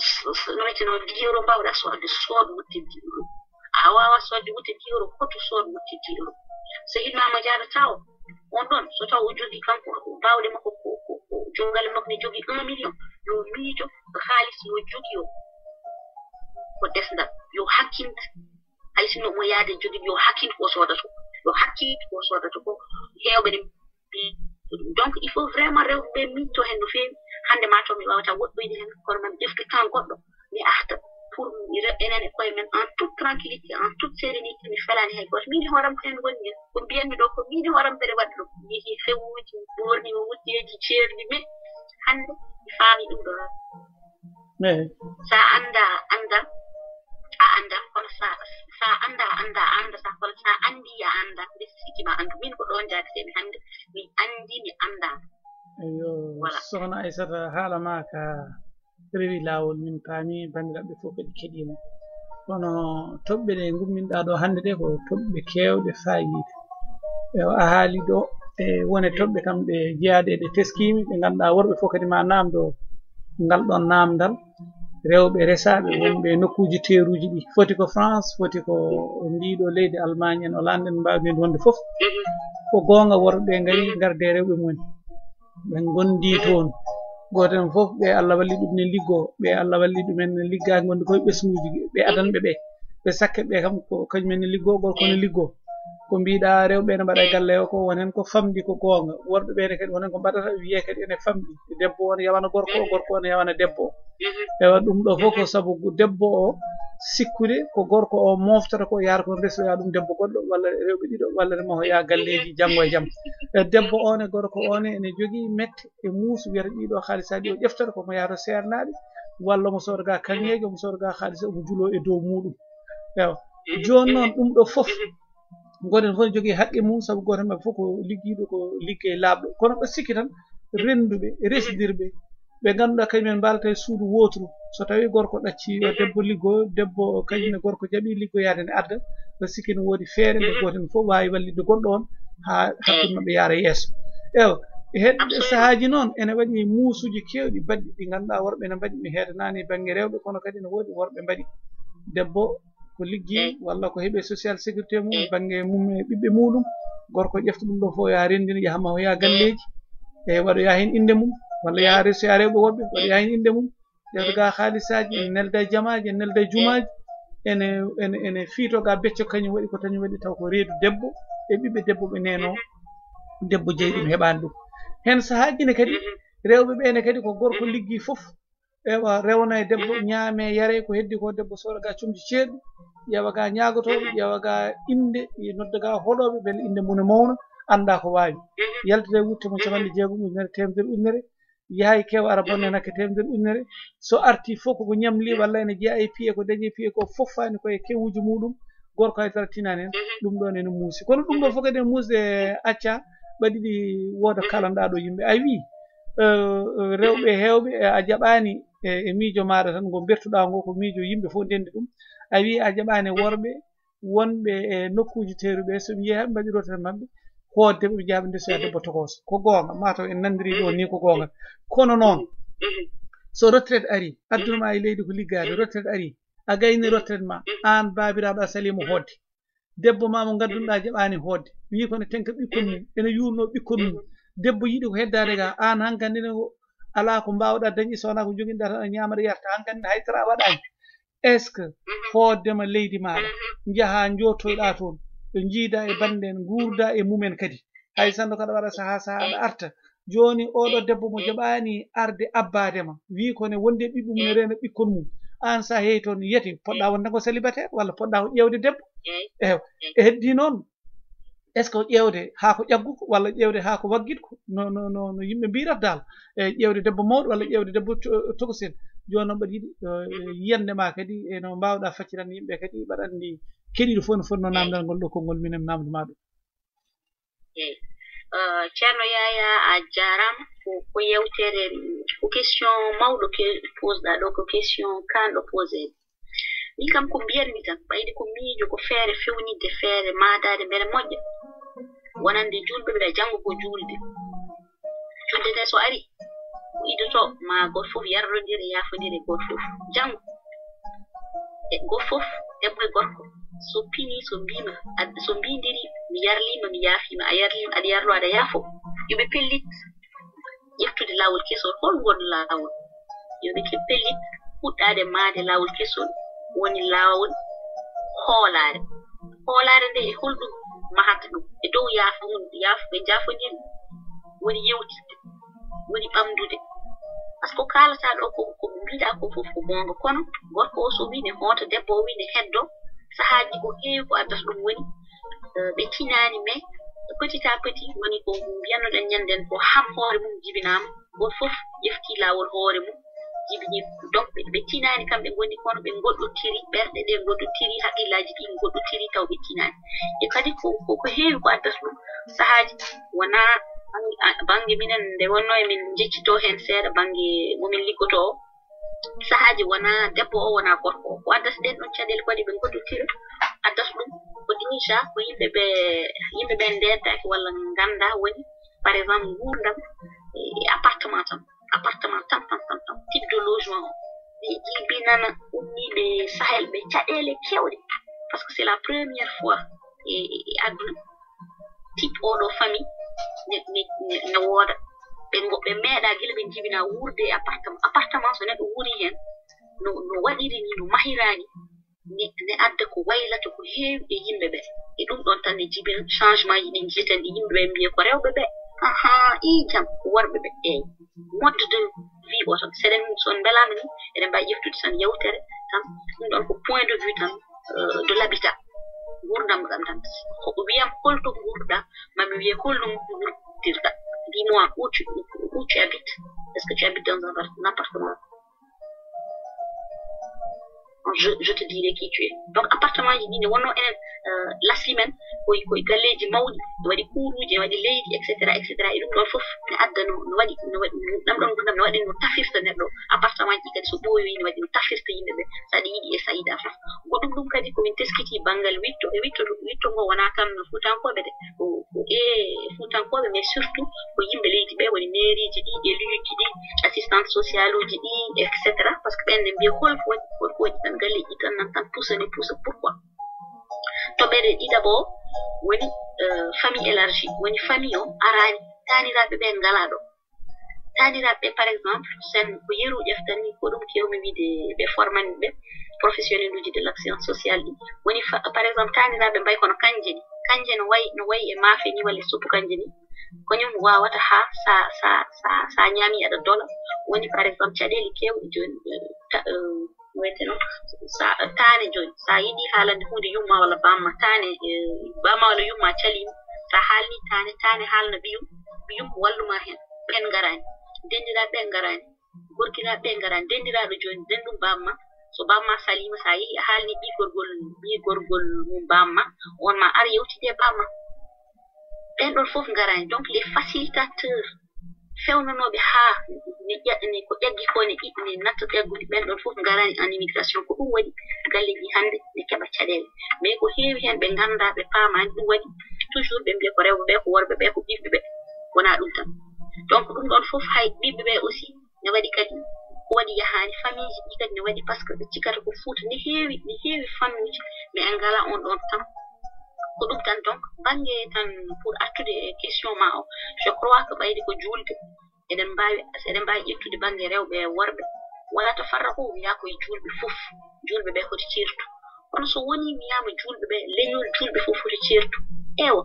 noytino euro mbawɗa soodde sood wuttiddi ɗum a wawa soodde wuttiddi euro hoto sood wuttiddi euro so hiɗmama jaadata o on ɗon so taw o jogii kanko bawɗe makko ko jongal makko ne jogii 1 million yo miijo haalis yo jogii o ko desdal yo hakkinte hay sino mo yaade jogii yo hakkinte ko soodata yo hakkinte ko soodata ko heewɓe ne donc il faut vraiment rewɓe miijto hen no feewi hande ma taw mi wawata woɗɗoyde hen kono man defte temps goɗɗo mi arta pour enen e koye men en toute tranquillité en toute sérénité mi felani hay goto min hooram ko hen woni hen ko mbiyanmi ɗo ko min hooram mbeɗa waɗa ɗum yeehi fewuji ɓorni o wutteji ceerdi men hande mi faami ɗum ɗo sa anda a anda kono sa anda sa kono sa andi ya anda mbe sikima andu min ko ɗon jaadetemi hande mi andi mi anda eyo sohna Aissata haala ma ka rewi laawol min paami bandiraɓe fof kadi keɗima kono toɓɓe ɗe gumminɗa ɗo hannde ɗe ko toɓɓe kewɗe fayide a haali ɗo e wone toɓɓe kam ɗe jeyaɗe ɗe teskimi ɓe ganduɗa worɓe fof kadi ma namdo ngal ɗon namdal rewɓe resaɓe wonɓe nokkuji teruji ɗi foti ko France foti ko ndiɗo leydi Allemagne en Hollande en mbawmi wonde fof ko gonga worɓe ngari garde rewɓe mumen ɓe gondi toon goten fof ɓe Allah walli ɗum ne liggo ɓe Allah walli ɗumen ne liggaki gonde koye ɓesguji ɓe adanɓe ɓe sakke ɓe kam ko kañumen ne liggo gorko ne liggo ko mbiɗa rewɓe ne mbaɗa galle o ko wonen ko famɗi ko gonga worɓe ɓene kadi wonen ko mbaɗata wiye kadi ene famɗi debbo on yawana gorko o gorko on yawana debbo o ewa ɗum ɗo fof ko saabu debbo o sikkude ko gorko o moftata ko yaara kon resoya ɗum debbo goɗɗo walla rewɓe ɗiɗo walla rema o yaa galleji janggo e jaam debbo on e gorko on ene jogii mette e muusu wiyata ɗiɗo haalisaji o ƴeftata komo yaato sernaɗe walla mo sooda ga kaŋŋeji omo sooda ga haalisa omo juulo e dow muɗum ewa joni noon ɗum ɗo fof goten fof ne jogii haqqe mum saabu goten maɓɓe fof ko liggiɗo ko liggey laaɓɗo kono ɗo sikki tan renduɓe resdirɓe ɓe ganduɗa kañumen mbalata e suudu woturu so tawi gorko ɗacci yo debbo liggo debbo kañumne gorko jaaɓi liggoyade ne adda ɗo sikki ne woodi feere nde goten fof wawi wallidde goɗɗo on ha hakkude maɓɓe yaara yeeso ewa hedde sahaji noon ene waɗi muusuji kewɗi badɗi ɗi ganduɗa worɓe ne mbaɗi mi heedanani banggue rewɓe kono kadi ne woodi worɓe mbaɗi debbo ko liggi walla ko heeɓe social sécurité mum banggue mum e ɓiɓɓe muɗum gorko ƴefta ɗum ɗo fof ya rendina yahama o yaa galleji e waɗoya hen inde mum walla ya resoya rewɓe woɓɓe waɗoya hen inde mum ƴewta ga haalisaji ene nelda e jamaji ene nelda e jumaji ene fiito ga becco kañum waɗi ko tañum waɗi taw ko reedu debbo e ɓiɓɓe debbo ɓe neno debbo jeeyi ɗum heɓani ɗum hen sahaji ne kadi rewɓe ɓene kadi ko gorko liggi fof ewa rewna e debbo ñaame yare ko heddi ko debbo sooda ga comci ceeɗu ƴeewa ga ñagotoɓe ƴeewa ga inde nodda ga hoɗoɓe beele inde mum ne mawna anda ko wawi yaltide wutte mo 6 ujunere temedere ujunere yahay kew ara bonne nakke temedere ujunere so arti fof koko ñamli walla ene jeeya e piiye ko dañi piiye ko fof fani koye kewuji muɗum gorko haydara tinani hen ɗum ɗon ene muusi kono ɗum ɗo fof kadi ene muusde acca ɓaɗiɗi wooda kalanɗa ɗo yimɓe a wi rewɓe hewɓe a jaɓani e miijo maɗa tan ngo bertuɗa ngo ko miijo yimɓe fof ndendi ɗum a wi a jaɓani worɓe wonɓe e nokkuji teeruɓe so mi yeehi mbaɗi rotere mabɓe hoodde ɓe jaaɓe ndesoya debbo tokoso ko gonga mataw en nandiri ɗo ni ko gonga kono noon so retraite ari addunama e leydi ko liggade retraite ari a gayni retraite ma an babiraɗo a salimo hoodde debbo ma mo gaddunoɗa jaɓani hoodde wi kono tenka ɓikkon mum ene yurno ɓikkon mum debbo yiɗi ko heddade ga an hankkandi ne ala ko mbawɗa dañi sowona ko joguiɗa tan a ñamata yarta hankkandi haydara a waɗani est ce que hooddema leydi maɗa jaaha jottoyɗa toon ɓe jiida e bande en guurda e mumen kadi hay sando kada waɗa saha aɗa arta joni oɗo debbo mo jaɓani arde abbadema wi kone wonde ɓiɓɓe mum rena ɓikkon mum an sa heeyi toon yiyati poɗɗa wonde ko célibataire walla poɗɗa ko ƴewde debbo ew e heddi noon est ce que ƴewde ha ko ƴagguko walla ƴewde ha ko waggitko no yimɓe mbirata dal e ƴewde debbo mawɗo walla ƴewde debbo tokosen joni noon mbaɗa yiiɗi yiyandema kadi eno mbawɗa facciran yimɓe kadi mbaɗa andi keɗiɗo fof no fonno namdal ngol ɗo konngol minen namdoma ɗum ceerno Yaya a jarama ko yewtere ko question mawɗo ke posɗa ɗo ko question kanɗo posé min kam ko mbiyatmi tan ɓayde ko miijo ko feere fewnidde feere madade beele moƴƴa wonande julɓe ɓeɗa janngo ko julde nde so ari idoto ma goto fof yarrodira yafodira goto fof jango e goto fof debbo e gorko so pini so mbima so mbindiri mi yarlima mi yafima a yarlima aɗa yarlo aɗa yaafo yoɓe pellit ƴeftude lawol kesol hol ngon lawol yoɓe pellit fuɗɗade maade lawol kesol woni lawol hoolare nde e holɗum mahata ɗum e dow ɓe jafodiri woni yewtide woni ɓamdude par ce que kalata ɗo ko mbiɗa ko fof ko gonga kono gorko o so wi ne hoota debbo o wi ne heddo sahaaji ko heewi ko addata ɗum woni ɓe tinani mais petit à petit woni ko mbiyannoɗen ñanden ko ham hoore mum jibinama goto fof ƴefti lawol hoore mum jibini donc ɓe tinani kamɓe gondi kono ɓe goɗɗotiri ɓerɗe ɗe goɗɗotiri haqqillaji ɗi goɗɗotiri taw ɓe tinani e kadi ko heewi ko addata ɗum sahaaji wona bange minen nde wonno emin jeccito hen seeɗa bange momin liggoto o sahaaji wona debbo o wona gorko o ko addata ɗen ɗon caɗele kadi ɓe goɗɗotira addata ɗum ko déjà ko yimɓeɓe ndeddaki walla ganda woni par exemple gurdam appartement tan type de logement ɓe jibinana ummiɓe sahel ɓe caɗele kewɗe par ce que c'est la première fois e aduna type oɗo famille ne wooda ɓe meeɗa gila ɓe jibina wurde e appartement so neɗɗo wuri hen no waɗiri ni no mahirani ne adda ko waylata ko heewi e yimɓe ɓe e ɗum ɗon tan ne jibina changement ji ɗin jiten ɗi yimɓe ɓe mbiye ko rewɓe ɓe i jam worɓe ɓe eyi mode de vie o tan seɗen son belama ni eɗen mbawi ƴeftude tan yewtere tan ɗum ɗon ko point de vue tan de l'habitat gurdam ɗam tan wiyam holto gurɗa mami wiye holno gurdirɗa dis-moi où tu habites est-ce que tu habites dans un appartement je te dirai qui tu es donc appartement ji ɗi ne wonno enen lasli men koye galleji mawɗi ne waɗi kuuruji ne waɗi leydi etc e ɗum ɗon fof ne adda no waɗi ɗam ɗon gurdam ne waɗi no tafirta neɗɗo appartement ji kadi so ɓooyi ne waɗi no tafirta yimɓe ɓe saɗa yiɗi e sa yiɗa fof goɗɗum ɗum kadi komin teskiti banggal witto e witto ngo wona tan fuutankoɓe de fuutankoɓe mais surtout ko yimɓe leydi ɓe woni mairie ji ɗi éluji ɗi assistante sociale uji ɗi etc par ce que ɓenne mbiya holko waɗi tan galleji tan nan tan pusa pourquoi toɓɓere ɗiɗaɓo woni famille élargie woni famille o arani taniraɓe ɓe ngala ɗo taniraɓe par exemple sen ko yeru ƴeftanni ko ɗum kewmi wiide ɓe formani ɓe professionnel uji de l'action sociale ɗi woni par exemple taniraɓe mbay kono kanje no wayi e maafe ni walla suppu kanje ni koñum wawata ha sa ñaami aɗa dola woni par exemple caɗele kewɗe joni weteno tane joni sa yiɗi haalande hunde yumma walla bamma tane bamma walla yumma calima sa haalni tane haalna ɓiyum walluma hen ɓen garani dendiraɓe ɓen garani gorkiraɓe ɓen garani dendiraɓe joni dendum bamma so bamma salima sa yeehi a haalni ɓigorgol mum bamma on ma ar yewtide bamma ɓen ɗon fof garani donc les facilitateurs fewnanoɓe ha ne ko ƴaggi ko ne ɗiɗi ne natta ƴaggude ɓen ɗon fof garani en immigration ko ɗum waɗi galleji hannde ne keɓa caɗele mais ko heewi hen ɓe ganda ɓe paamani ɗum waɗi toujours ɓe mbiya ko rewɓe ɓe ko worɓe ɓe ko ɓiɓɓe ɓe wona ɗum tan donc ɗum ɗon fof hay ɓiɓɓe ɓe aussi ne waɗi kadi ko waɗi yahani famille ji ɗi kadi ne waɗi par ce que ɓe cikata ko fuuta ne heewi fannuji mais en ngala on ɗon tan ko ɗum tan donc bange tan pour artude question ma o je crois que ɓayde ko julde eɗen mbawi ƴettude bange rewɓe e worɓe wala to farra ko wiya koye julɓe fof julɓe ɓe hoti ceertu kono so woni wiyama julɓe ɓe leñol julɓe fof hoti ceertu ewa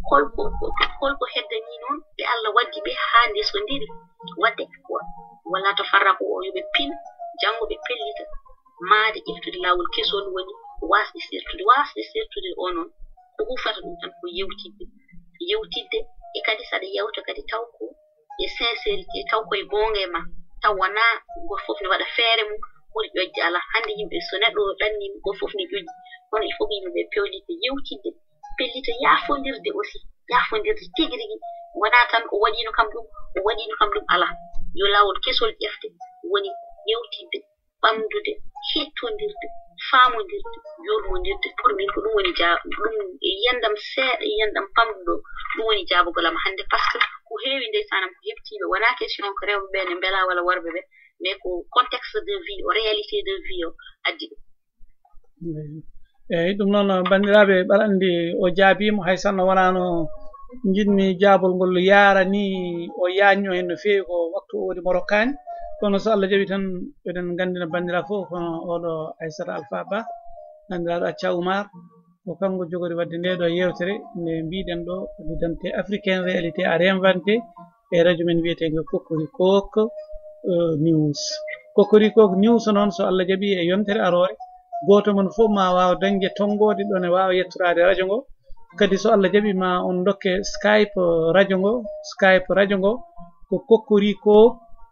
holko heddani noon ɓe Allah waddi ɓe ha ndesodiri wadde wala to farra ko o yoɓe pin janggo ɓe pellita maade ƴeftude lawol kesol woni wasde sertude o noon ko hufata ɗum tan ko yewtidde e kadi saɗa yewta kadi taw ko e sincérité taw koye gonga e ma taw wona goto fof ne waɗa feere mum ɓuri ƴoƴde ala hande yimɓe so neɗɗo ɗanni goto fof ne ƴoƴi kono il faut ko yimɓeɓe pewlide yewtidde pellita yafondirde aussi yafondirde tigi rigui wona tan o waɗino kam ɗum ala yo lawol kesol ƴefte woni yewtidde ɓamdude hettodirde famodirde yurmodirde pour min ko ɗum woni ɗum e yiyandam seeɗa yiyandam pamɗuɗo ɗum woni jabugol am hannde par ce que ko heewi ndeysaanam ko heɓtiiɓe wonaa question ko rewɓe ɓee ne mbelaa walla worɓe ɓee mais ko contexte de vie o réalité de vie o addi ɗum eeyi ɗum noon banndiraaɓe ɓaɗanndi o jaabiima hay sanno wonaano jiɗmi jaabol ngol yaara ni o yaañño hen no feewi ko waktu o woni mo rokkaani kono so Allah jaɓi tan eɗen nganndina banndiraa fof kono oɗo Aissata Alpha Ba banndiraaɗo Acca Oumar ko kanko jogori wadde nde ɗo yewtere nde mbiɗen ɗo l'identité africaine réalité à réinventé e radio men wiyetego Kokorikok news Kokorikok news noon so Allah jaɓi e yontere arore goto mon fof ma wawa dañde tonggode ɗon e wawa yettorade radio ngo kadi so Allah jaɓi ma on dokke Skype radio ngo ko Kokorikok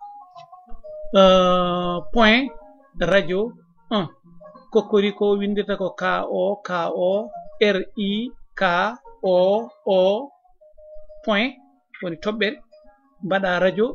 point radio 1 Kokoriko windita ko KORIKO point woni toɓɓere mbaɗa radio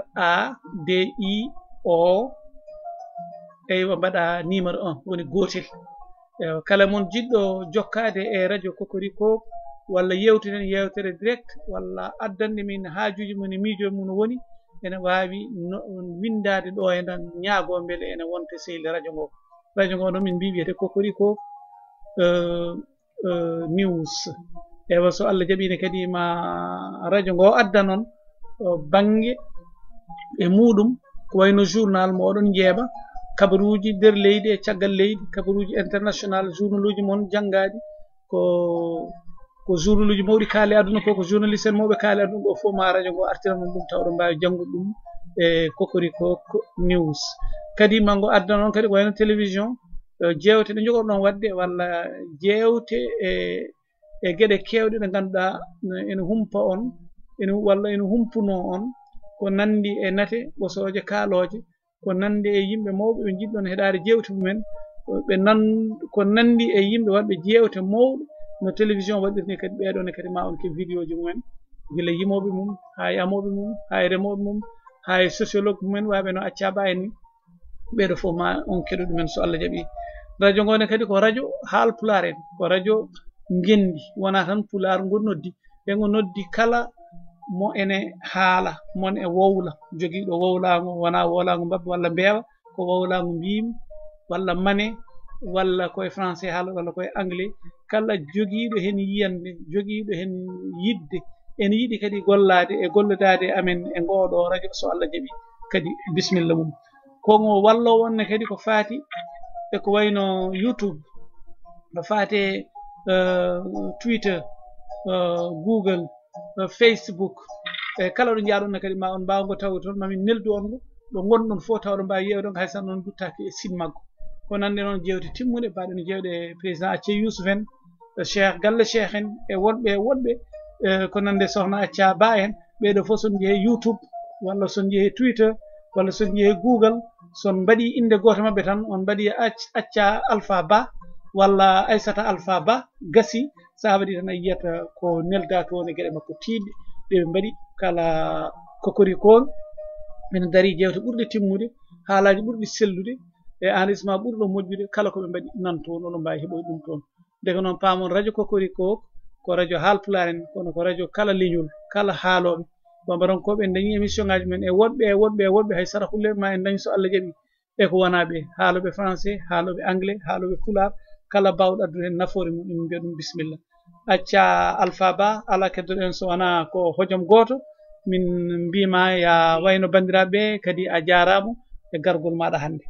RADIO eywa mbaɗa numéro 1 woni gotel kala mon jiɗɗo jokkade e radio Kokoriko walla yewtiden yewtere direct walla addande min haajuji mon e miijoji mum no woni ene wawi windade ɗo e nan ñaago beele ene wonta sehil radio ngo radio ngo noon min mbi wiyete Kokoriko news ewa so Allah jaɓine kadi ma radio ngo adda noon bange e muɗum ko wayno journal mo oɗon jeeɓa kabaruji nder leydi e caggal leydi kabaruji international journal uji mon janggaɗi ko journal uji mawɗi kaali aduna ko ko journaliste en mawɓe kaali aduna ɗo fof ma radio ngo artira non ɗum tawɗo mbawi janggude ɗum e Kokoriko news kadi mango adda noon kadi ko wayno télévision jewte ɗe jogorɗon wadde walla jewte e gueɗe kewɗe ɗe ganduɗa ene humpa on walla ene humpuno on ko nandi e nate ɓosoje kaaloje ko nandi e yimɓe mawɓe ɓe jiɗɗon heɗade jewte mumen ko nandi e yimɓe waɗɓe jewte mawɗe no télévision waɗirni kadi ɓeɗone kadi ma on ke vidéo ji mumen gila yimoɓe mum ha e amoɓe mum ha e remoɓe mum ha e sociologue mumen waɓe no Acca Ba en ni ɓeɗo fof ma on keɗo ɗumen so Allah jaɓi radio ngone kadi ko radio haalpular en ko radio ngendi wona tan pular ngol noddi e ngo noddi kala mo ene haala mon e wowla jogiiɗo wowlago wona wowlago mbabba walla mbeewa ko wowlago mbimi walla mane walla koye français haala walla koye anglais kala jogiiɗo hen yiyande jogiiɗo hen yidde ene yiɗi kadi gollade e gollodade amen e ngoɗo radio so Allah jaɓi kadi bisimilla mum komo wallo wonne kadi ko faati e ko wayno YouTube no faate Twitter Google Facebook e kala ɗo jaaɗon kadi ma on mbawgo taw toon mamin neldu on go ɗo gonɗon fof tawɗo mbawi yewde on hay san noon duttaki e sin maggo ko nande noon jewte timmuɗe mbaɗen jewɗe président Acce Yousouf en Cheikh Galle Cheikh en e wonɓe ko nande sohna Acca Ba en ɓeɗo fof son jeehe YouTube walla son jeehe Twitter walla son jeehe Google son mbaɗi inde goto mabɓe tan on mbaɗi Acca Alpha Ba walla Aissata Alpha Ba gasi sa waɗi tan a yiyata ko nelda toon e gueɗe makko tiɗɗe ɗe ɓe mbaɗi kala Kokoriko ene daari jewte ɓurɗe timmude haalaji ɓurɗi sellude e enregistrement ɓurɗo moƴƴude kala koɓe mbaɗi nan toon oɗon mbawi heɓoy ɗum toon ndeke noon paamon radio Kokoriko ko radio haalpular en kono ko radio kala leñol kala haaloɓe bambarankoɓe en dañi émission ngaji men e woɗɓe hay sara hulle ma en dañi so Allah jaɓi e ko wona ɓe haaloɓe français haaloɓe anglais haaloɓe pular kala bawɗo addude hen nafoore mum emin mbiya ɗum bisimilla Acca Alpha Ba ala keddoɗen so wona ko hojom goto min mbima ya wayno bandiraɓe kadi a jarama e gargol maɗa hannde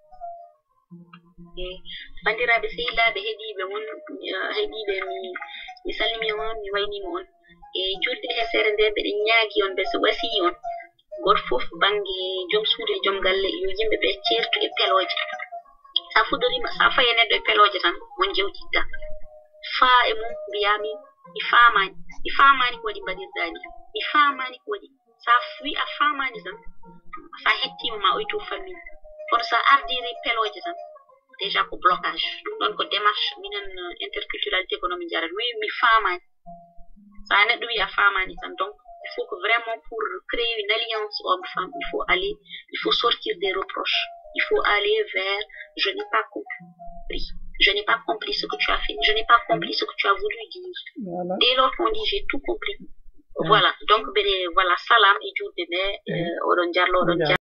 bandiraɓe sehilaɓe heeɗiɓe mon heeɗiɓe mi salmini on mi waynima on e julde hesere nde mbeɗen ñaagui on ɓe so wasi on goto fof banggue joom suudu e joom galle yo yimɓe ɓe certu e peloje sa fuɗɗorima sa fayi e neɗɗo e peloje tan won jewtidda faa e mum mbiyami mi famani ko waɗi mbaɗirɗani mi famani ko waɗi sa wi a famani tan sa hettima ma oyto famille kono sa ardiri peloje tan déjà ko blocage ɗum ɗon ko démarche minen interculturalité ko nomin jarata wi mi famani sa neɗɗo wi a famani tan donc il faut que vraiment pour créer une alliance homme-femme il faut sortir des reproches il faut aller vers je n'ai pas compris je n'ai pas compris ce que tu as fait je n'ai pas compris ce que tu as voulu dire. Voilà. Dès lors qu'on dit j'ai tout compris voilà donc ɓeɗe voilà salam e julde ɓe oɗon jarlo oɗon